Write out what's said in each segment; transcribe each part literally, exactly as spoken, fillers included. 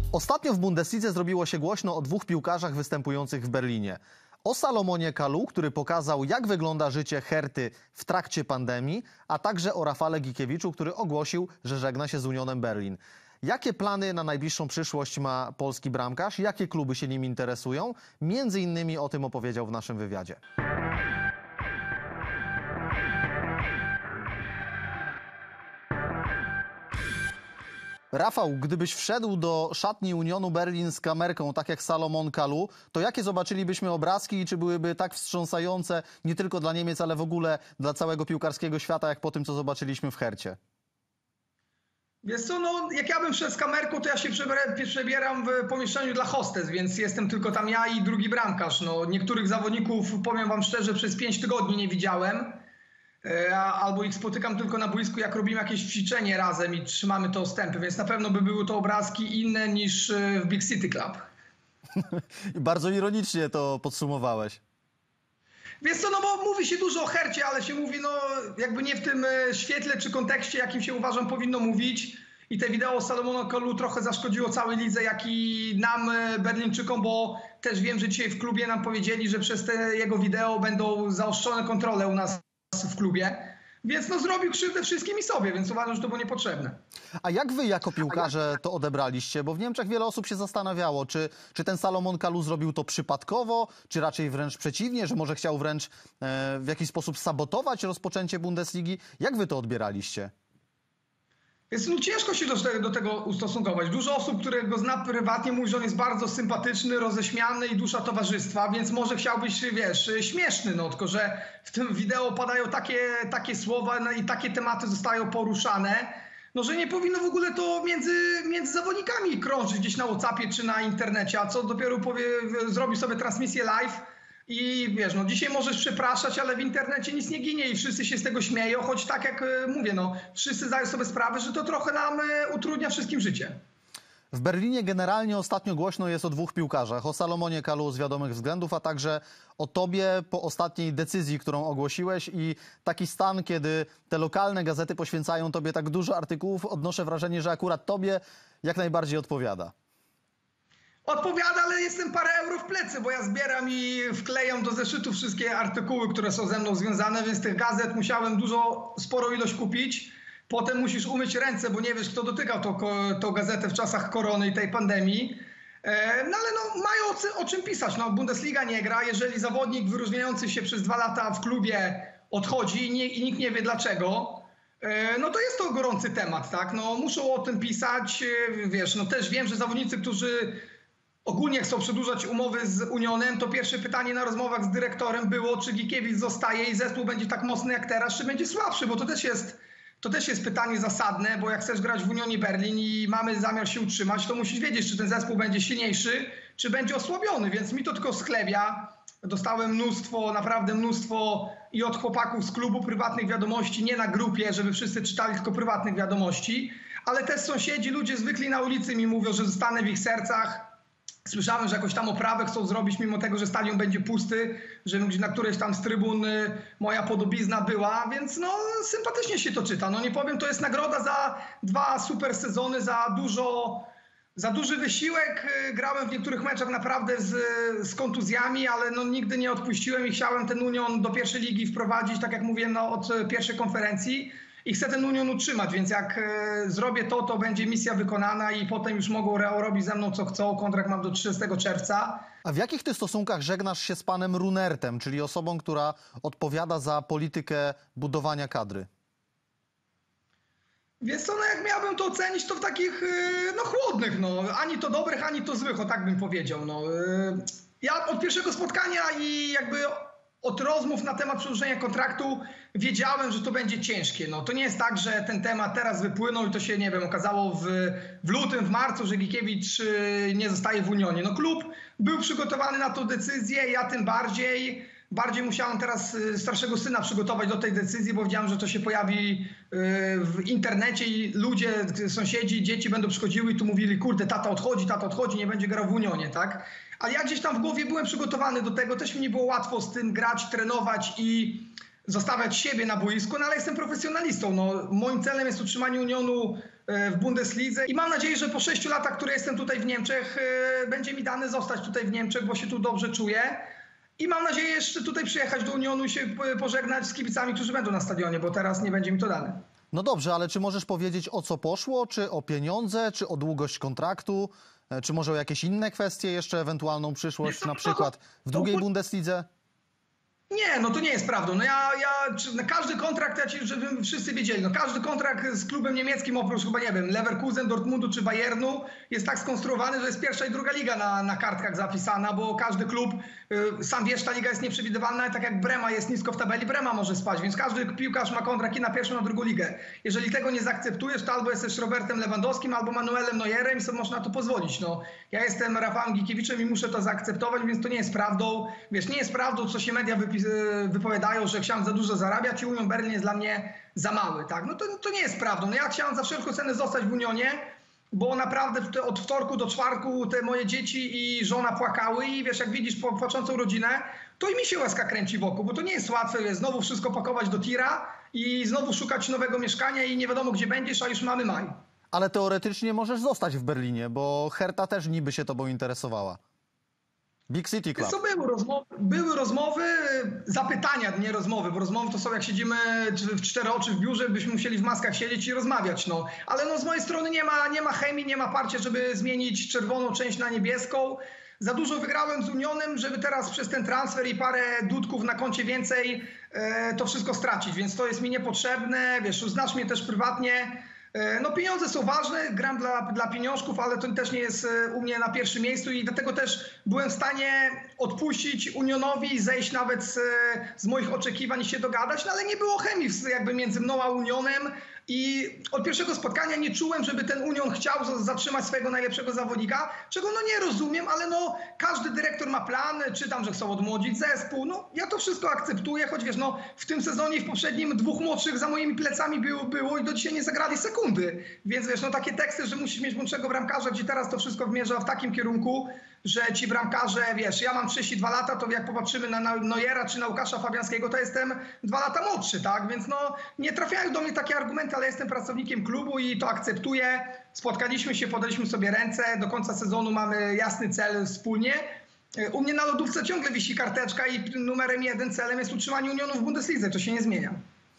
Ostatnio w Bundeslidze zrobiło się głośno o dwóch piłkarzach występujących w Berlinie. O Salomonie Kalou, który pokazał, jak wygląda życie Herty w trakcie pandemii, a także o Rafale Gikiewiczu, który ogłosił, że żegna się z Unionem Berlin. Jakie plany na najbliższą przyszłość ma polski bramkarz? Jakie kluby się nim interesują? Między innymi o tym opowiedział w naszym wywiadzie. Rafał, gdybyś wszedł do szatni Unionu Berlin z kamerką, tak jak Salomon Kalou, to jakie zobaczylibyśmy obrazki i czy byłyby tak wstrząsające nie tylko dla Niemiec, ale w ogóle dla całego piłkarskiego świata, jak po tym, co zobaczyliśmy w Hercie? Wiesz co, no jak ja bym szedł z kamerką, to ja się przebieram w pomieszczeniu dla hostes, więc jestem tylko tam ja i drugi bramkarz. No, niektórych zawodników, powiem wam szczerze, przez pięć tygodni nie widziałem. Albo ich spotykam tylko na boisku, jak robimy jakieś ćwiczenie razem i trzymamy te ostępy, więc na pewno by były to obrazki inne niż w Big City Club. Bardzo ironicznie to podsumowałeś. Wiesz co, no bo mówi się dużo o Hercie, ale się mówi no jakby nie w tym świetle czy kontekście, jakim się uważam powinno mówić. I te wideo Salomona Kalou trochę zaszkodziło całej lidze, jak i nam, Berlińczykom, bo też wiem, że dzisiaj w klubie nam powiedzieli, że przez te jego wideo będą zaostrzone kontrole u nas w klubie, więc no zrobił krzywdę wszystkim i sobie, więc uważam, że to było niepotrzebne. A jak wy jako piłkarze to odebraliście? Bo w Niemczech wiele osób się zastanawiało, czy, czy ten Salomon Kalou zrobił to przypadkowo, czy raczej wręcz przeciwnie, że może chciał wręcz e, w jakiś sposób sabotować rozpoczęcie Bundesligi. Jak wy to odbieraliście? Jest no, ciężko się do tego, do tego ustosunkować. Dużo osób, które go zna prywatnie, mówi, że on jest bardzo sympatyczny, roześmiany i dusza towarzystwa, więc może chciałbyś, wiesz, śmieszny, no tylko że w tym wideo padają takie, takie słowa no, i takie tematy zostają poruszane, no że nie powinno w ogóle to między, między zawodnikami krążyć gdzieś na WhatsAppie czy na internecie, a co dopiero powie, zrobi sobie transmisję live. I wiesz, no dzisiaj możesz przepraszać, ale w internecie nic nie ginie i wszyscy się z tego śmieją, choć tak jak mówię, no wszyscy zdają sobie sprawę, że to trochę nam utrudnia wszystkim życie. W Berlinie generalnie ostatnio głośno jest o dwóch piłkarzach, o Salomonie Kalou z wiadomych względów, a także o tobie po ostatniej decyzji, którą ogłosiłeś i taki stan, kiedy te lokalne gazety poświęcają tobie tak dużo artykułów, odnoszę wrażenie, że akurat tobie jak najbardziej odpowiada. Odpowiada, ale jestem parę euro w plecy, bo ja zbieram i wklejam do zeszytu wszystkie artykuły, które są ze mną związane, więc tych gazet musiałem dużo, sporą ilość kupić. Potem musisz umyć ręce, bo nie wiesz, kto dotykał tą, tą gazetę w czasach korony i tej pandemii. No ale no, mają o, o czym pisać. No, Bundesliga nie gra. Jeżeli zawodnik wyróżniający się przez dwa lata w klubie odchodzi i, nie, i nikt nie wie dlaczego, no to jest to gorący temat, tak? No, muszą o tym pisać. Wiesz, no też wiem, że zawodnicy, którzy ogólnie chcą przedłużać umowy z Unionem, to pierwsze pytanie na rozmowach z dyrektorem było, czy Gikiewicz zostaje i zespół będzie tak mocny jak teraz, czy będzie słabszy, bo to też jest, to też jest pytanie zasadne, bo jak chcesz grać w Unionie Berlin i mamy zamiar się utrzymać, to musisz wiedzieć, czy ten zespół będzie silniejszy, czy będzie osłabiony, więc mi to tylko schlebia. Dostałem mnóstwo, naprawdę mnóstwo i od chłopaków z klubu prywatnych wiadomości, nie na grupie, żeby wszyscy czytali, tylko prywatnych wiadomości, ale też sąsiedzi, ludzie zwykli na ulicy mi mówią, że zostanę w ich sercach. Słyszałem, że jakąś tam oprawę chcą zrobić, mimo tego, że stadion będzie pusty, że na którejś tam z trybun moja podobizna była, więc no sympatycznie się to czyta. No nie powiem, to jest nagroda za dwa super sezony, za dużo, za duży wysiłek. Grałem w niektórych meczach naprawdę z, z kontuzjami, ale no nigdy nie odpuściłem i chciałem ten Union do pierwszej ligi wprowadzić, tak jak mówiłem, no, od pierwszej konferencji. I chcę ten Union utrzymać, więc jak e, zrobię to, to będzie misja wykonana i potem już mogą robić ze mną co chcą. Kontrakt mam do trzydziestego czerwca. A w jakich ty stosunkach żegnasz się z panem Runertem, czyli osobą, która odpowiada za politykę budowania kadry? Wiesz co, no jak miałbym to ocenić, to w takich no chłodnych, no ani to dobrych, ani to złych, o tak bym powiedział. No. Ja od pierwszego spotkania i jakby od rozmów na temat przedłużenia kontraktu wiedziałem, że to będzie ciężkie. No, to nie jest tak, że ten temat teraz wypłynął i to się, nie wiem, okazało w, w lutym, w marcu, że Gikiewicz nie zostaje w Unionie. No, klub był przygotowany na tę decyzję, ja tym bardziej. Bardziej musiałem teraz starszego syna przygotować do tej decyzji, bo wiedziałem, że to się pojawi w internecie i ludzie, sąsiedzi, dzieci będą przychodziły i tu mówili, kurde, tata odchodzi, tata odchodzi, nie będzie grał w Unionie, tak? Ale ja gdzieś tam w głowie byłem przygotowany do tego, też mi nie było łatwo z tym grać, trenować i zostawiać siebie na boisku, no ale jestem profesjonalistą. No, moim celem jest utrzymanie Unionu w Bundeslidze i mam nadzieję, że po sześciu latach, które jestem tutaj w Niemczech, będzie mi dane zostać tutaj w Niemczech, bo się tu dobrze czuję. I mam nadzieję jeszcze tutaj przyjechać do Unionu i się pożegnać z kibicami, którzy będą na stadionie, bo teraz nie będzie mi to dane. No dobrze, ale czy możesz powiedzieć, o co poszło? Czy o pieniądze, czy o długość kontraktu? Czy może o jakieś inne kwestie, jeszcze ewentualną przyszłość, na przykład w drugiej Bundeslidze? Nie, no to nie jest prawdą. No ja, ja czy, no każdy kontrakt, ja ci, żeby wszyscy wiedzieli, no każdy kontrakt z klubem niemieckim, oprócz chyba, nie wiem, Leverkusen, Dortmundu czy Bayernu, jest tak skonstruowany, że jest pierwsza i druga liga na, na kartkach zapisana, bo każdy klub, y, sam wiesz, ta liga jest nieprzewidywalna, tak jak Brema jest nisko w tabeli, Brema może spaść, więc każdy piłkarz ma kontrakt i na pierwszą, i na drugą ligę. Jeżeli tego nie zaakceptujesz, to albo jesteś Robertem Lewandowskim, albo Manuelem Neuerem i sobie można to pozwolić. No, ja jestem Rafałem Gikiewiczem i muszę to zaakceptować, więc to nie jest prawdą. Wiesz, nie jest prawdą, co się media wypisują, wypowiadają, że chciałem za dużo zarabiać i Union Berlin jest dla mnie za mały. Tak? No to, to nie jest prawdą. No ja chciałem za wszelką cenę zostać w Unionie, bo naprawdę od wtorku do czwartku te moje dzieci i żona płakały i wiesz, jak widzisz płaczącą rodzinę, to i mi się łezka kręci wokół, bo to nie jest łatwe, jest znowu wszystko pakować do tira i znowu szukać nowego mieszkania i nie wiadomo gdzie będziesz, a już mamy maj. Ale teoretycznie możesz zostać w Berlinie, bo Hertha też niby się tobą interesowała. Big City Club. Co były rozmowy, były rozmowy, zapytania, nie rozmowy, bo rozmowy to są jak siedzimy w cztery oczy w biurze, byśmy musieli w maskach siedzieć i rozmawiać. No. Ale no, z mojej strony nie ma, nie ma chemii, nie ma parcia, żeby zmienić czerwoną część na niebieską. Za dużo wygrałem z Unionem, żeby teraz przez ten transfer i parę dudków na koncie więcej e, to wszystko stracić, więc to jest mi niepotrzebne. Wiesz, znasz mnie też prywatnie. No pieniądze są ważne, gram dla, dla pieniążków, ale to też nie jest u mnie na pierwszym miejscu i dlatego też byłem w stanie odpuścić Unionowi i zejść nawet z, z moich oczekiwań i się dogadać, no ale nie było chemii jakby między mną a Unionem i od pierwszego spotkania nie czułem, żeby ten Union chciał zatrzymać swojego najlepszego zawodnika, czego no nie rozumiem, ale no każdy dyrektor ma plan, czytam, że chcą odmłodzić zespół, no ja to wszystko akceptuję, choć wiesz, no w tym sezonie i w poprzednim dwóch młodszych za moimi plecami było, było i do dzisiaj nie zagrali sekundy, więc wiesz, no takie teksty, że musisz mieć młodszego bramkarza, gdzie teraz to wszystko zmierza w takim kierunku, że ci bramkarze, wiesz, ja mam trzydzieści dwa lata, to jak popatrzymy na Neuera czy na Łukasza Fabiańskiego, to jestem dwa lata młodszy, tak? Więc no nie trafiają do mnie takie argumenty, ale jestem pracownikiem klubu i to akceptuję. Spotkaliśmy się, podaliśmy sobie ręce, do końca sezonu mamy jasny cel wspólnie. U mnie na lodówce ciągle wisi karteczka i numerem jeden celem jest utrzymanie Unionu w Bundeslidze, to się nie zmienia.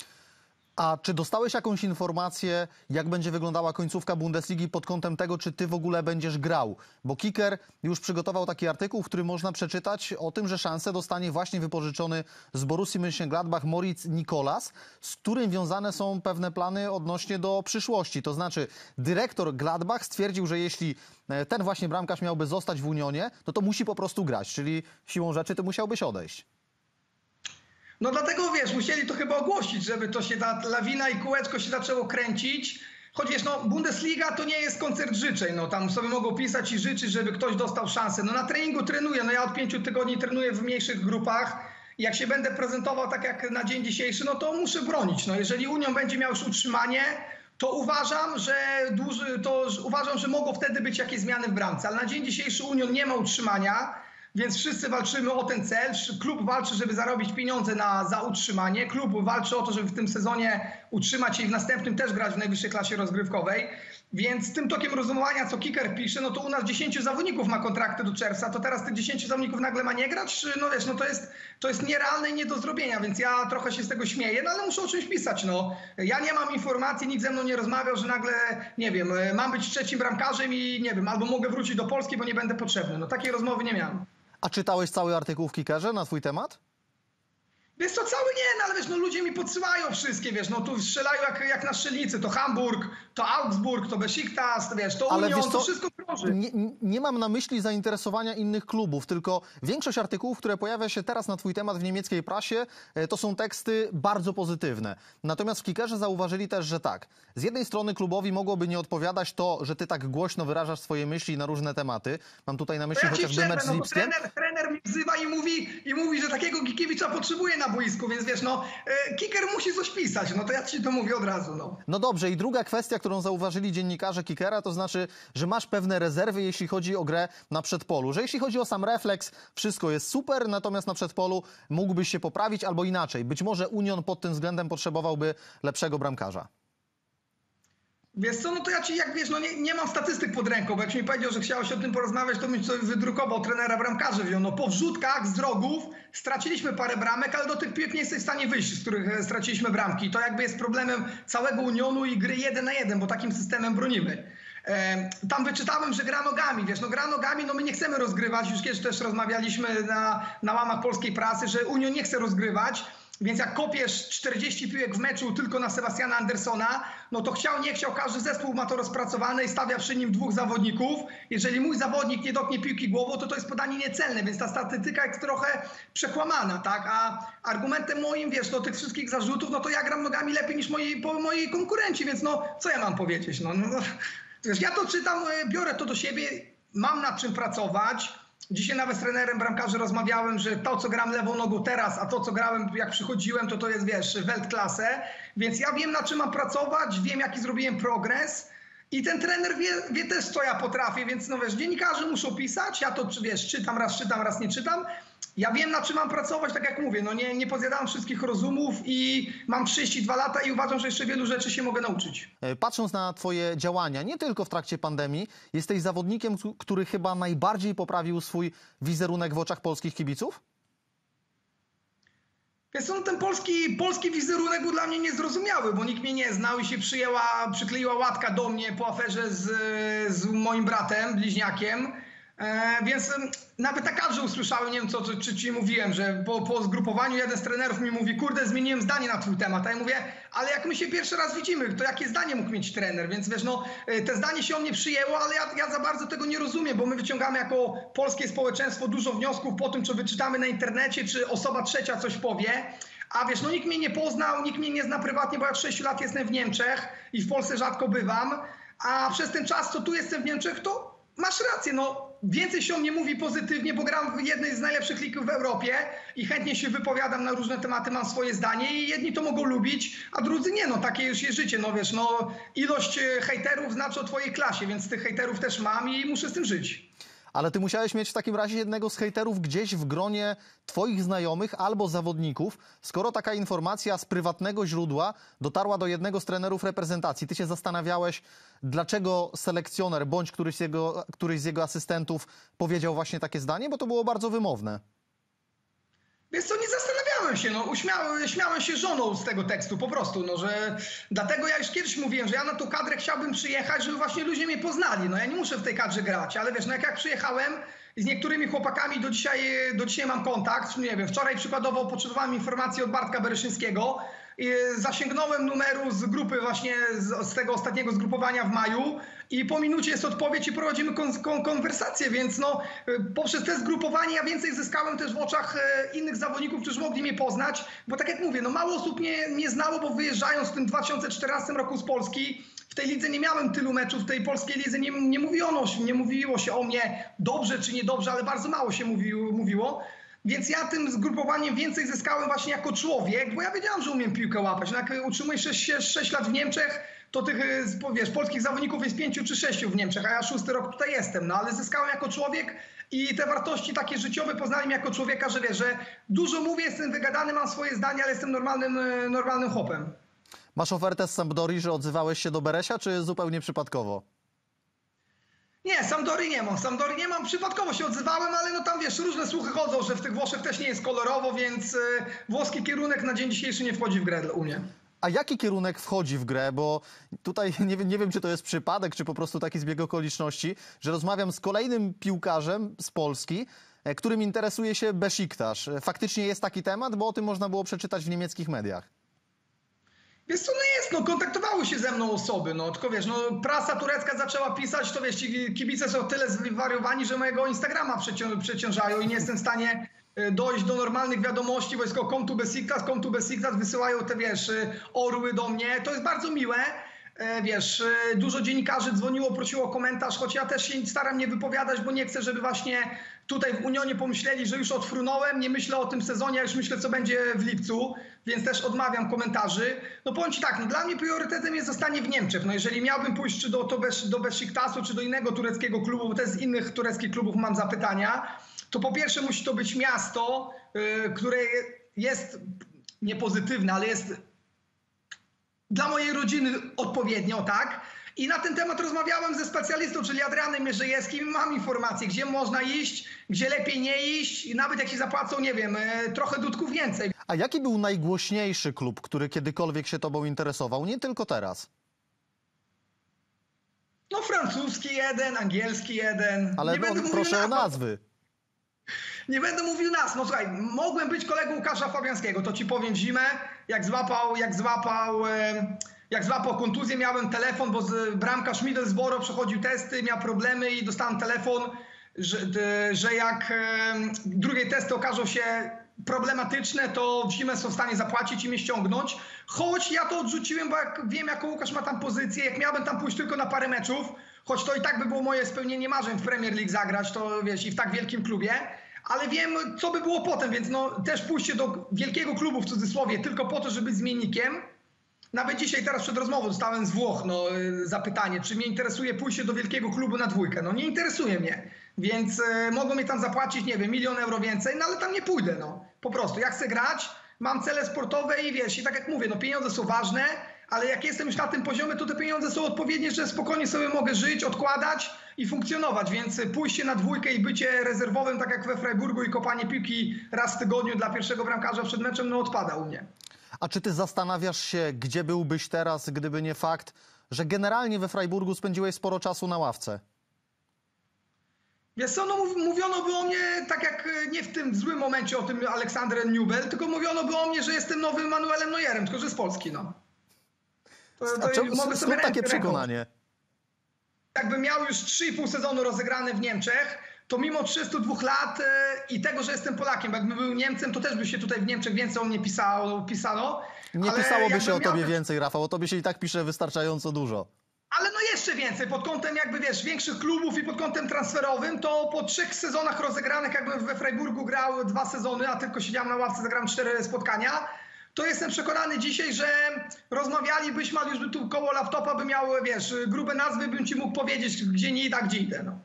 A czy dostałeś jakąś informację, jak będzie wyglądała końcówka Bundesligi pod kątem tego, czy ty w ogóle będziesz grał? Bo Kicker już przygotował taki artykuł, w którym można przeczytać o tym, że szansę dostanie właśnie wypożyczony z Borussii Mönchengladbach Moritz Nicolas, z którym wiązane są pewne plany odnośnie do przyszłości. To znaczy dyrektor Gladbach stwierdził, że jeśli ten właśnie bramkarz miałby zostać w Unionie, no to musi po prostu grać, czyli siłą rzeczy ty musiałbyś odejść. No dlatego, wiesz, musieli to chyba ogłosić, żeby to się, ta lawina i kółeczko się zaczęło kręcić. Choć wiesz, no Bundesliga to nie jest koncert życzeń, no tam sobie mogą pisać i życzyć, żeby ktoś dostał szansę. No na treningu trenuję, no ja od pięciu tygodni trenuję w mniejszych grupach. Jak się będę prezentował tak jak na dzień dzisiejszy, no to muszę bronić. No jeżeli Union będzie miał już utrzymanie, to uważam, że duży, to uważam, że mogą wtedy być jakieś zmiany w bramce. Ale na dzień dzisiejszy Union nie ma utrzymania. Więc wszyscy walczymy o ten cel. Klub walczy, żeby zarobić pieniądze na, za utrzymanie. Klub walczy o to, żeby w tym sezonie utrzymać się i w następnym też grać w najwyższej klasie rozgrywkowej. Więc tym tokiem rozumowania, co Kicker pisze, no to u nas dziesięciu zawodników ma kontrakty do czerwca, to teraz tych dziesięciu zawodników nagle ma nie grać? No wiesz, no to jest, to jest nierealne i nie do zrobienia, więc ja trochę się z tego śmieję, no ale muszę o czymś pisać, no. Ja nie mam informacji, nikt ze mną nie rozmawiał, że nagle, nie wiem, mam być trzecim bramkarzem i nie wiem, albo mogę wrócić do Polski, bo nie będę potrzebny. No takiej rozmowy nie miałem. A czytałeś cały artykuł w Kickerze na twój temat? Wiesz co, cały nie, no ale wiesz, no ludzie mi podsyłają wszystkie, wiesz, no tu strzelają jak, jak na strzelnicy, to Hamburg, to Augsburg, to Besiktas, wiesz, to ale Union, wiesz, to wszystko krąży. Nie, nie mam na myśli zainteresowania innych klubów, tylko większość artykułów, które pojawia się teraz na twój temat w niemieckiej prasie, to są teksty bardzo pozytywne. Natomiast w Kickerze zauważyli też, że tak, z jednej strony klubowi mogłoby nie odpowiadać to, że ty tak głośno wyrażasz swoje myśli na różne tematy. Mam tutaj na myśli ja chociażby mecz z no Lipskiem. Trener, trener mnie wzywa i mówi, i mówi, że takiego Gikiewicza potrzebuje na boisku, więc wiesz, no, kicker musi coś pisać, no to ja ci to mówię od razu, no. No dobrze, i druga kwestia, którą zauważyli dziennikarze kickera, to znaczy, że masz pewne rezerwy, jeśli chodzi o grę na przedpolu, że jeśli chodzi o sam refleks, wszystko jest super, natomiast na przedpolu mógłbyś się poprawić, albo inaczej, być może Union pod tym względem potrzebowałby lepszego bramkarza. Wiesz co, no to ja ci, jak wiesz, no nie, nie mam statystyk pod ręką, bo jak mi powiedział, że chciałeś o tym porozmawiać, to bym sobie wydrukował, trenera bramkarzy wziął. No po wrzutkach z rogów straciliśmy parę bramek, ale do tych piłek nie jesteś w stanie wyjść, z których straciliśmy bramki. To jakby jest problemem całego Unionu i gry jeden na jeden, bo takim systemem bronimy. E, tam wyczytałem, że gra nogami, wiesz, no gra nogami, no my nie chcemy rozgrywać, już kiedyś też rozmawialiśmy na, na łamach polskiej prasy, że Union nie chce rozgrywać. Więc jak kopiesz czterdzieści piłek w meczu tylko na Sebastiana Andersona, no to chciał, nie chciał, każdy zespół ma to rozpracowane i stawia przy nim dwóch zawodników. Jeżeli mój zawodnik nie dotknie piłki głową, to to jest podanie niecelne, więc ta statystyka jest trochę przekłamana, tak? A argumentem moim, wiesz, do tych wszystkich zarzutów, no to ja gram nogami lepiej niż moi, moi konkurenci, więc no, co ja mam powiedzieć? No, no, wiesz, ja to czytam, biorę to do siebie, mam nad czym pracować. Dzisiaj nawet z trenerem bramkarzy rozmawiałem, że to, co gram lewą nogą teraz, a to, co grałem, jak przychodziłem, to to jest, wiesz, Weltklasse. Więc ja wiem, na czym mam pracować, wiem, jaki zrobiłem progres i ten trener wie, wie też, co ja potrafię, więc no wiesz, dziennikarze muszą pisać, ja to, wiesz, czytam, raz czytam, raz nie czytam. Ja wiem, na czym mam pracować, tak jak mówię, no nie, nie pozjadałem wszystkich rozumów i mam trzydzieści dwa lata i uważam, że jeszcze wielu rzeczy się mogę nauczyć. Patrząc na twoje działania, nie tylko w trakcie pandemii, jesteś zawodnikiem, który chyba najbardziej poprawił swój wizerunek w oczach polskich kibiców? Wiesz co, no ten polski, polski wizerunek był dla mnie niezrozumiały, bo nikt mnie nie znał i się przyjęła, przykleiła łatka do mnie po aferze z, z moim bratem, bliźniakiem. E, więc nawet na kadrze usłyszałem, nie wiem co, czy, czy ci mówiłem, że po, po zgrupowaniu jeden z trenerów mi mówi, kurde, zmieniłem zdanie na twój temat. A ja mówię, ale jak my się pierwszy raz widzimy, to jakie zdanie mógł mieć trener? Więc wiesz, no, te zdanie się o mnie przyjęło, ale ja, ja za bardzo tego nie rozumiem, bo my wyciągamy jako polskie społeczeństwo dużo wniosków po tym, co wyczytamy na internecie, czy osoba trzecia coś powie. A wiesz, no nikt mnie nie poznał, nikt mnie nie zna prywatnie, bo ja od sześciu lat jestem w Niemczech i w Polsce rzadko bywam. A przez ten czas, co tu jestem w Niemczech, to masz rację, no więcej się o mnie mówi pozytywnie, bo gram w jednej z najlepszych lig w Europie i chętnie się wypowiadam na różne tematy, mam swoje zdanie i jedni to mogą lubić, a drudzy nie, no takie już jest życie, no wiesz, no ilość hejterów znaczy o twojej klasie, więc tych hejterów też mam i muszę z tym żyć. Ale ty musiałeś mieć w takim razie jednego z hejterów gdzieś w gronie twoich znajomych albo zawodników, skoro taka informacja z prywatnego źródła dotarła do jednego z trenerów reprezentacji. Ty się zastanawiałeś, dlaczego selekcjoner bądź któryś z jego, któryś z jego asystentów powiedział właśnie takie zdanie, bo to było bardzo wymowne. Wiesz co, nie zastanawiałem się, no uśmiałem, śmiałem się żoną z tego tekstu po prostu, no że dlatego ja już kiedyś mówiłem, że ja na tą kadrę chciałbym przyjechać, żeby właśnie ludzie mnie poznali, no ja nie muszę w tej kadrze grać, ale wiesz, no jak, jak przyjechałem i z niektórymi chłopakami do dzisiaj, do dzisiaj mam kontakt, nie wiem, wczoraj przykładowo potrzebowałem informacji od Bartka Bereszyńskiego, i zasięgnąłem numeru z grupy właśnie z, z tego ostatniego zgrupowania w maju i po minucie jest odpowiedź i prowadzimy kon, kon, konwersację, więc no poprzez te zgrupowanie ja więcej zyskałem też w oczach innych zawodników, którzy mogli mnie poznać, bo tak jak mówię, no mało osób mnie, mnie znało, bo wyjeżdżając w tym dwa tysiące czternastym roku z Polski, w tej lidze nie miałem tylu meczów, w tej polskiej lidze nie, nie, mówiono, nie mówiło się o mnie dobrze czy niedobrze, ale bardzo mało się mówiło. mówiło. Więc ja tym zgrupowaniem więcej zyskałem właśnie jako człowiek, bo ja wiedziałam, że umiem piłkę łapać. No jak utrzymujesz się sześć lat w Niemczech, to tych, wiesz, polskich zawodników jest pięciu czy sześciu w Niemczech, a ja szósty rok tutaj jestem. No ale zyskałem jako człowiek i te wartości takie życiowe poznali mnie jako człowieka, że wiesz, że dużo mówię, jestem wygadany, mam swoje zdanie, ale jestem normalnym, normalnym chłopem. Masz ofertę z Sampdori, że odzywałeś się do Beresia, czy zupełnie przypadkowo? Nie, Sampdorii nie mam. Sampdorii nie mam. Przypadkowo się odzywałem, ale no tam wiesz, różne słuchy chodzą, że w tych Włoszech też nie jest kolorowo, więc y, włoski kierunek na dzień dzisiejszy nie wchodzi w grę u mnie. A jaki kierunek wchodzi w grę? Bo tutaj nie wiem, nie wiem, czy to jest przypadek, czy po prostu taki zbieg okoliczności, że rozmawiam z kolejnym piłkarzem z Polski, którym interesuje się Besiktas. Faktycznie jest taki temat, bo o tym można było przeczytać w niemieckich mediach. Wiesz co, no jest, no kontaktowały się ze mną osoby, no tylko wiesz, no prasa turecka zaczęła pisać, to wiesz, ci kibice są tyle zwariowani, że mojego Instagrama przecią przeciążają i nie jestem w stanie dojść do normalnych wiadomości, bo jest tylko come to Besiktas, come to Besiktas, wysyłają te, wiesz, orły do mnie, to jest bardzo miłe. wiesz, dużo dziennikarzy dzwoniło, prosiło o komentarz, choć ja też się staram nie wypowiadać, bo nie chcę, żeby właśnie tutaj w Unionie pomyśleli, że już odfrunąłem, nie myślę o tym sezonie, ja już myślę, co będzie w lipcu, więc też odmawiam komentarzy. No powiem ci tak, no dla mnie priorytetem jest zostanie w Niemczech. No jeżeli miałbym pójść czy do, to Besz, do Besiktasu, czy do innego tureckiego klubu, bo też z innych tureckich klubów mam zapytania, to po pierwsze musi to być miasto, yy, które jest niepozytywne, ale jest dla mojej rodziny odpowiednio, tak? I na ten temat rozmawiałem ze specjalistą, czyli Adrianem Mierzejewskim. Mam informacje, gdzie można iść, gdzie lepiej nie iść. I nawet jak się zapłacą, nie wiem, trochę dudków więcej. A jaki był najgłośniejszy klub, który kiedykolwiek się tobą interesował? Nie tylko teraz. No francuski jeden, angielski jeden. Ale nie no, będę proszę mówił o nazw. nazwy. Nie będę mówił nas. No słuchaj, mogłem być kolegą Łukasza Fabiańskiego, to ci powiem zimę. Jak złapał, jak złapał... E Jak złapał kontuzję, miałem telefon, bo bramkarz Middlesbrough przechodził testy, miał problemy i dostałem telefon, że, że jak drugie testy okażą się problematyczne, to w zimę są w stanie zapłacić i mnie ściągnąć. Choć ja to odrzuciłem, bo jak wiem, jaką Łukasz ma tam pozycję, jak miałbym tam pójść tylko na parę meczów, choć to i tak by było moje spełnienie marzeń w Premier League zagrać, to wiesz, i w tak wielkim klubie, ale wiem, co by było potem, więc no, też pójście do wielkiego klubu w cudzysłowie tylko po to, żeby być zmiennikiem. Nawet dzisiaj, teraz przed rozmową dostałem z Włoch no, zapytanie, czy mnie interesuje pójście do wielkiego klubu na dwójkę. No nie interesuje mnie, więc y, mogą mi tam zapłacić, nie wiem, milion euro więcej, no ale tam nie pójdę, no. Po prostu, ja chcę grać, mam cele sportowe i wiesz, i tak jak mówię, no pieniądze są ważne, ale jak jestem już na tym poziomie, to te pieniądze są odpowiednie, że spokojnie sobie mogę żyć, odkładać i funkcjonować, więc pójście na dwójkę i bycie rezerwowym, tak jak we Freiburgu i kopanie piłki raz w tygodniu dla pierwszego bramkarza przed meczem, no odpada u mnie. A czy ty zastanawiasz się, gdzie byłbyś teraz, gdyby nie fakt, że generalnie we Freiburgu spędziłeś sporo czasu na ławce? Wiesz co, no mówiono by o mnie, tak jak nie w tym złym momencie o tym Aleksandrem Nübel, tylko mówiono by o mnie, że jestem nowym Manuelem Neuerem, tylko że z Polski, no. To, to A czemu, mogę sobie takie przekonanie? Jakbym miał już trzy i pół sezonu rozegrane w Niemczech, to mimo trzydziestu dwóch lat i tego, że jestem Polakiem, bo jakbym był Niemcem, to też by się tutaj w Niemczech więcej o mnie pisało. pisano. Nie pisałoby się o tobie miał... więcej, Rafał, o tobie się i tak pisze wystarczająco dużo. Ale no jeszcze więcej, pod kątem jakby, wiesz, większych klubów i pod kątem transferowym, to po trzech sezonach rozegranych, jakbym we Freiburgu grał dwa sezony, a tylko siedziałem na ławce, zagrałem cztery spotkania, to jestem przekonany dzisiaj, że rozmawialibyśmy, ale już by tu koło laptopa by miał, wiesz, grube nazwy, bym ci mógł powiedzieć, gdzie nie idę, gdzie idę, no.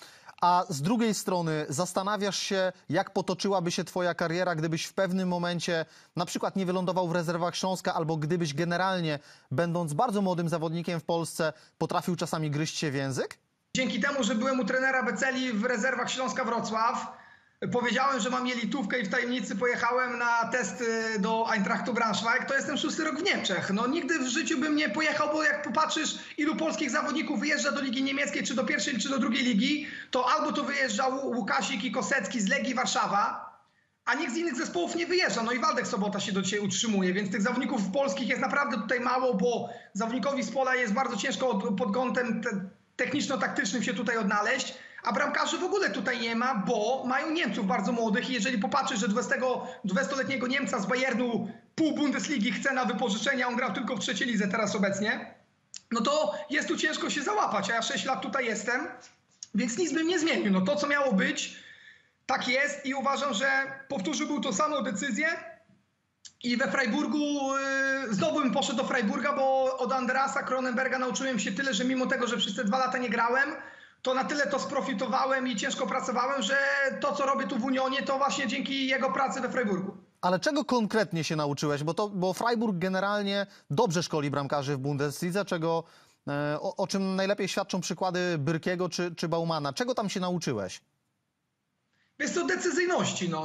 A z drugiej strony zastanawiasz się, jak potoczyłaby się twoja kariera, gdybyś w pewnym momencie na przykład nie wylądował w rezerwach Śląska, albo gdybyś generalnie, będąc bardzo młodym zawodnikiem w Polsce, potrafił czasami gryźć się w język? Dzięki temu, że byłem u trenera Beceli w rezerwach Śląska Wrocław, powiedziałem, że mam jelitówkę i w tajemnicy pojechałem na testy do Eintrachtu Braunschweig, to jestem szósty rok w Niemczech. No nigdy w życiu bym nie pojechał, bo jak popatrzysz, ilu polskich zawodników wyjeżdża do Ligi Niemieckiej, czy do pierwszej, czy do drugiej ligi, to albo to wyjeżdżał Łukasik i Kosecki z Legii Warszawa, a nikt z innych zespołów nie wyjeżdża. No i Waldek Sobota się do dzisiaj utrzymuje, więc tych zawodników polskich jest naprawdę tutaj mało, bo zawodnikowi z pola jest bardzo ciężko pod kątem te techniczno-taktycznym się tutaj odnaleźć. A bramkarzy w ogóle tutaj nie ma, bo mają Niemców bardzo młodych i jeżeli popatrzysz, że dwudziestoletniego Niemca z Bayernu pół Bundesligi chce na wypożyczenie, a on grał tylko w trzeciej lidze teraz obecnie, no to jest tu ciężko się załapać, a ja sześć lat tutaj jestem, więc nic bym nie zmienił. No to, co miało być, tak jest i uważam, że powtórzyłbym tą samą decyzję i we Freiburgu yy, znowu bym poszedł do Freiburga, bo od Andersa Cronenberga nauczyłem się tyle, że mimo tego, że przez te dwa lata nie grałem, to na tyle to sprofitowałem i ciężko pracowałem, że to, co robię tu w Unionie, to właśnie dzięki jego pracy we Freiburgu. Ale czego konkretnie się nauczyłeś? Bo, to, bo Freiburg generalnie dobrze szkoli bramkarzy w Bundeslidze, czego, e, o, o czym najlepiej świadczą przykłady Byrkiego czy, czy Baumana. Czego tam się nauczyłeś? Wiesz co, decyzyjności. No.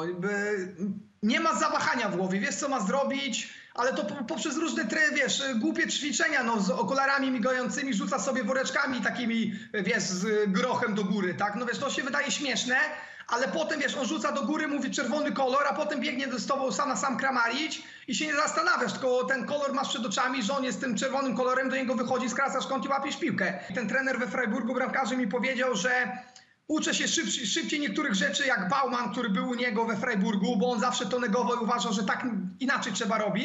Nie ma zawahania w głowie, wiesz co ma zrobić, ale to poprzez różne, wiesz, głupie ćwiczenia, no, z okularami migającymi, rzuca sobie woreczkami takimi, wiesz, z grochem do góry, tak? No wiesz, to się wydaje śmieszne, ale potem, wiesz, on rzuca do góry, mówi czerwony kolor, a potem biegnie z tobą sam na sam kramarić i się nie zastanawiasz, tylko ten kolor masz przed oczami, że on jest tym czerwonym kolorem, do niego wychodzi, skracasz kąt i łapiesz piłkę. Ten trener we Freiburgu, bramkarzy, mi powiedział, że uczę się szybciej, szybciej niektórych rzeczy jak Bauman, który był u niego we Freiburgu, bo on zawsze to negował i uważał, że tak inaczej trzeba robić.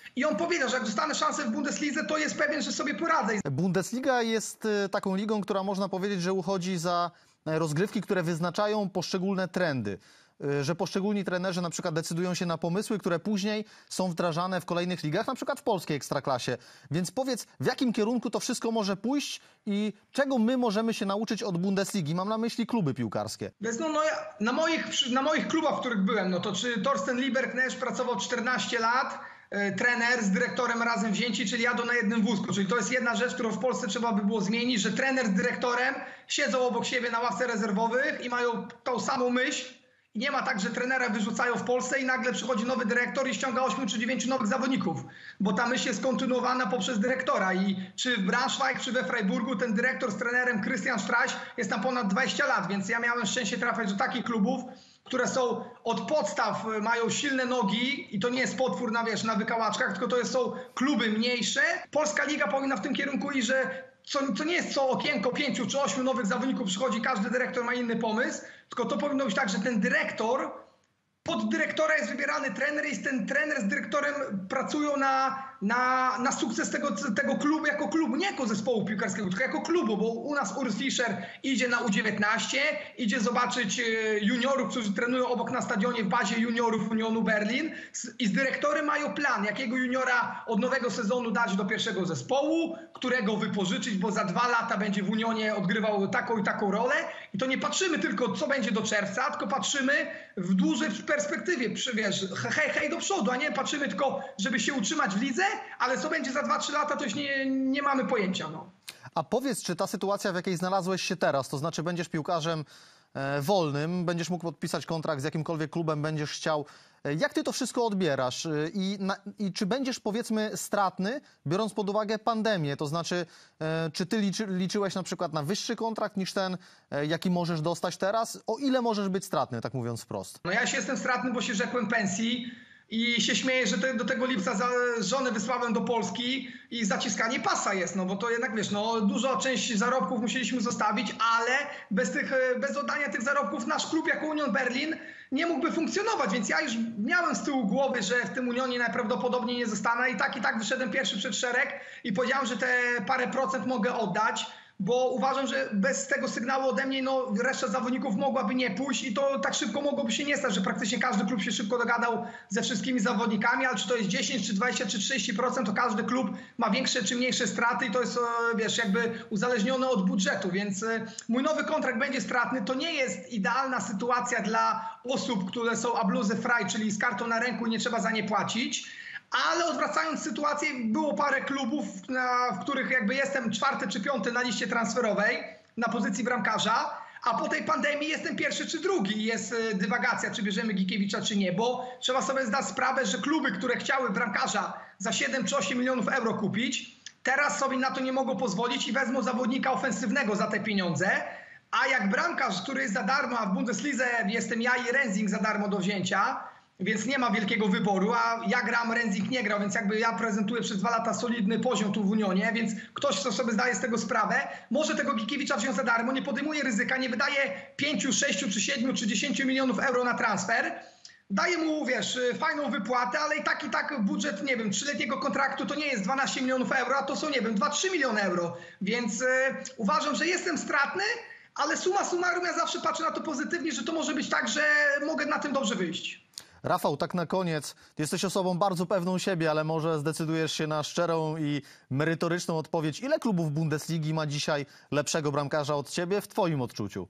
I on powiedział, że jak dostanę szansę w Bundeslidze, to jest pewien, że sobie poradzę. Bundesliga jest e, taką ligą, która można powiedzieć, że uchodzi za e, rozgrywki, które wyznaczają poszczególne trendy. E, Że poszczególni trenerzy na przykład decydują się na pomysły, które później są wdrażane w kolejnych ligach, na przykład w polskiej ekstraklasie. Więc powiedz, w jakim kierunku to wszystko może pójść i czego my możemy się nauczyć od Bundesligi? Mam na myśli kluby piłkarskie. Więc no, no ja, na, moich, na moich klubach, w których byłem, no to czy Thorsten Lieberknecht pracował czternaście lat, e, trener z dyrektorem razem wzięci, czyli jadą na jednym wózku. Czyli to jest jedna rzecz, którą w Polsce trzeba by było zmienić, że trener z dyrektorem siedzą obok siebie na ławce rezerwowych i mają tą samą myśl. I nie ma tak, że trenera wyrzucają w Polsce i nagle przychodzi nowy dyrektor i ściąga ośmiu czy dziewięciu nowych zawodników, bo ta myśl jest kontynuowana poprzez dyrektora. I czy w Braunschweig, czy we Freiburgu ten dyrektor z trenerem Christian Streich jest tam ponad dwadzieścia lat, więc ja miałem szczęście trafiać do takich klubów, które są od podstaw, mają silne nogi i to nie jest potwór na, wiesz, na wykałaczkach, tylko to jest, są kluby mniejsze. Polska Liga powinna w tym kierunku iść, że co, to nie jest co okienko pięciu czy ośmiu nowych zawodników przychodzi, każdy dyrektor ma inny pomysł, tylko to powinno być tak, że ten dyrektor, pod dyrektora jest wybierany trener i ten trener z dyrektorem pracują na, na, na sukces tego, tego klubu jako klubu, nie jako zespołu piłkarskiego, tylko jako klubu, bo u nas Urs Fischer idzie na U dziewiętnaście, idzie zobaczyć juniorów, którzy trenują obok na stadionie w bazie juniorów Unionu Berlin i z dyrektorem mają plan, jakiego juniora od nowego sezonu dać do pierwszego zespołu, którego wypożyczyć, bo za dwa lata będzie w Unionie odgrywał taką i taką rolę i to nie patrzymy tylko, co będzie do czerwca, tylko patrzymy w dłużej perspektywie, wiesz, hej, hej do przodu, a nie patrzymy tylko, żeby się utrzymać w lidze, ale co będzie za dwa trzy lata, to już nie, nie mamy pojęcia. No. A powiedz, czy ta sytuacja, w jakiej znalazłeś się teraz, to znaczy będziesz piłkarzem e, wolnym, będziesz mógł podpisać kontrakt z jakimkolwiek klubem będziesz chciał. E, jak ty to wszystko odbierasz? E, i, na, I czy będziesz, powiedzmy, stratny, biorąc pod uwagę pandemię? To znaczy, e, czy ty liczy, liczyłeś na przykład na wyższy kontrakt niż ten, e, jaki możesz dostać teraz? O ile możesz być stratny, tak mówiąc wprost? No ja się jestem stratny, bo się rzekłem pensji. I się śmieję, że te, do tego lipca za, żonę wysłałem do Polski i zaciskanie pasa jest, no bo to jednak, wiesz, no dużo część zarobków musieliśmy zostawić, ale bez, tych, bez oddania tych zarobków nasz klub jako Union Berlin nie mógłby funkcjonować, więc ja już miałem z tyłu głowy, że w tym Unionie najprawdopodobniej nie zostanę i tak i tak wyszedłem pierwszy przed szereg i powiedziałem, że te parę procent mogę oddać, bo uważam, że bez tego sygnału ode mnie no, reszta zawodników mogłaby nie pójść i to tak szybko mogłoby się nie stać, że praktycznie każdy klub się szybko dogadał ze wszystkimi zawodnikami, ale czy to jest dziesięć, czy dwadzieścia, czy trzydzieści procent, to każdy klub ma większe czy mniejsze straty i to jest, wiesz, jakby uzależnione od budżetu, więc mój nowy kontrakt będzie stratny. To nie jest idealna sytuacja dla osób, które są abluzy frei, czyli z kartą na ręku i nie trzeba za nie płacić. Ale odwracając sytuację, było parę klubów, na, w których jakby jestem czwarty czy piąty na liście transferowej na pozycji bramkarza, a po tej pandemii jestem pierwszy czy drugi. Jest dywagacja, czy bierzemy Gikiewicza, czy nie, bo trzeba sobie zdać sprawę, że kluby, które chciały bramkarza za siedem czy osiem milionów euro kupić, teraz sobie na to nie mogą pozwolić i wezmą zawodnika ofensywnego za te pieniądze. A jak bramkarz, który jest za darmo, a w Bundeslidze jestem ja i Rensing za darmo do wzięcia, więc nie ma wielkiego wyboru, a ja gram, Rensing nie grał, więc jakby ja prezentuję przez dwa lata solidny poziom tu w Unionie, więc ktoś, kto sobie zdaje z tego sprawę, może tego Gikiewicza wziąć za darmo, nie podejmuje ryzyka, nie wydaje pięciu, sześciu, czy siedmiu, czy dziesięciu milionów euro na transfer, daje mu, wiesz, fajną wypłatę, ale i tak, i tak budżet, nie wiem, trzyletniego kontraktu to nie jest dwanaście milionów euro, a to są, nie wiem, dwa trzy miliony euro, więc e, uważam, że jestem stratny, ale summa summarum ja zawsze patrzę na to pozytywnie, że to może być tak, że mogę na tym dobrze wyjść. Rafał, tak na koniec, ty jesteś osobą bardzo pewną siebie, ale może zdecydujesz się na szczerą i merytoryczną odpowiedź. Ile klubów Bundesligi ma dzisiaj lepszego bramkarza od ciebie w twoim odczuciu?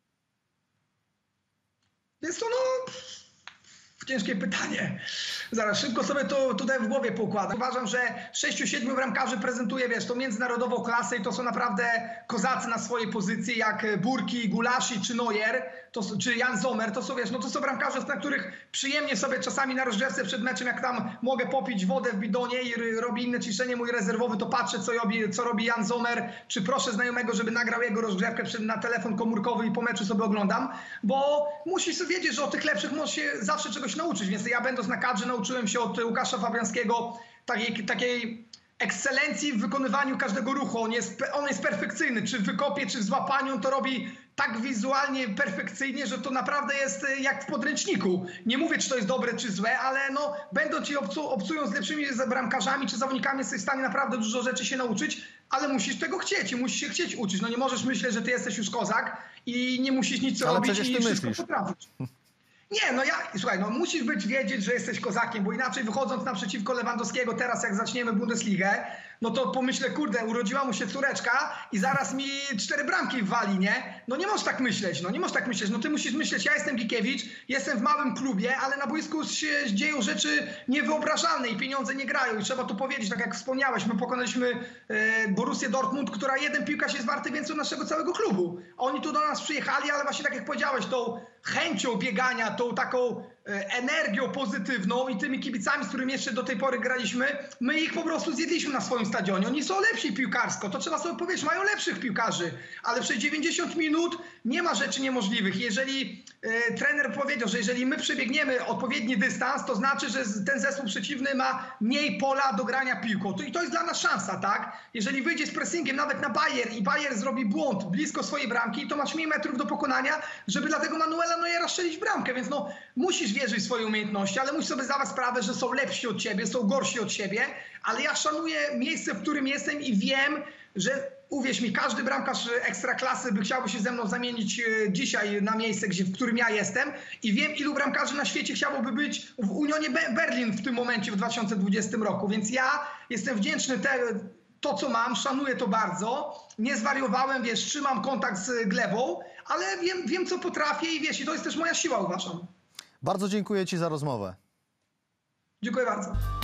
Jest to no... ciężkie pytanie. Zaraz szybko sobie to tutaj w głowie poukładam. Uważam, że sześciu, siedmiu bramkarzy prezentuje, wiesz, tą międzynarodową klasę i to są naprawdę kozacy na swojej pozycji, jak Burki, Gulaschi czy Neuer, to, czy Jan Sommer. To są, wiesz, no to są bramkarze, na których przyjemnie sobie czasami na rozgrzewce przed meczem, jak tam mogę popić wodę w bidonie i robi inne ciszenie mój rezerwowy, to patrzę, co robi, co robi Jan Sommer, czy proszę znajomego, żeby nagrał jego rozgrzewkę przed, na telefon komórkowy i po meczu sobie oglądam, bo musisz sobie wiedzieć, że od tych lepszych możesz się zawsze czegoś nauczyć, więc ja będąc na kadrze nauczyłem się od Łukasza Fabiańskiego takiej, takiej ekscelencji w wykonywaniu każdego ruchu. On jest, on jest perfekcyjny. Czy w wykopie, czy w złapaniu, on to robi tak wizualnie perfekcyjnie, że to naprawdę jest jak w podręczniku. Nie mówię, czy to jest dobre, czy złe, ale no, będąc ci obcu, obcują z lepszymi bramkarzami czy zawodnikami, jesteś w stanie naprawdę dużo rzeczy się nauczyć, ale musisz tego chcieć i musisz się chcieć uczyć. No nie możesz myśleć, że ty jesteś już kozak i nie musisz nic ale robić przecież i ty wszystko myślisz. potrafisz. Nie, no ja, słuchaj, no musisz być wiedzieć, że jesteś kozakiem, bo inaczej wychodząc naprzeciwko Lewandowskiego teraz, jak zaczniemy Bundesligę, no to pomyślę, kurde, urodziła mu się córeczka i zaraz mi cztery bramki wali, nie? No nie możesz tak myśleć, no nie możesz tak myśleć, no ty musisz myśleć, ja jestem Gikiewicz, jestem w małym klubie, ale na boisku się dzieją rzeczy niewyobrażalne i pieniądze nie grają i trzeba to powiedzieć, tak jak wspomniałeś, my pokonaliśmy e, Borussię Dortmund, która jeden piłkarz jest warty więcej od naszego całego klubu. Oni tu do nas przyjechali, ale właśnie tak jak powiedziałeś, tą chęcią biegania, tą taką energią pozytywną i tymi kibicami, z którymi jeszcze do tej pory graliśmy, my ich po prostu zjedliśmy na swoim stadionie. Oni są lepsi piłkarsko, to trzeba sobie powiedzieć, mają lepszych piłkarzy, ale przez dziewięćdziesiąt minut nie ma rzeczy niemożliwych. Jeżeli e, trener powiedział, że jeżeli my przebiegniemy odpowiedni dystans, to znaczy, że ten zespół przeciwny ma mniej pola do grania piłką. To, I to jest dla nas szansa, tak? Jeżeli wyjdzie z pressingiem nawet na Bayern i Bayern zrobi błąd blisko swojej bramki, to masz mniej metrów do pokonania, żeby dla tego Manuela Neuera strzelić bramkę, więc no musisz wierzyć w swoje umiejętności, ale musisz sobie zdawać sprawę, że są lepsi od ciebie, są gorsi od ciebie, ale ja szanuję miejsce, w którym jestem i wiem, że uwierz mi, każdy bramkarz ekstraklasy by chciałby się ze mną zamienić dzisiaj na miejsce, gdzie, w którym ja jestem i wiem, ilu bramkarzy na świecie chciałoby być w Unionie Berlin w tym momencie w dwa tysiące dwudziestym roku, więc ja jestem wdzięczny te, to, co mam, szanuję to bardzo, nie zwariowałem, wiesz, trzymam kontakt z glebą, ale wiem, wiem co potrafię i wiesz, i to jest też moja siła, uważam. Bardzo dziękuję ci za rozmowę. Dziękuję bardzo.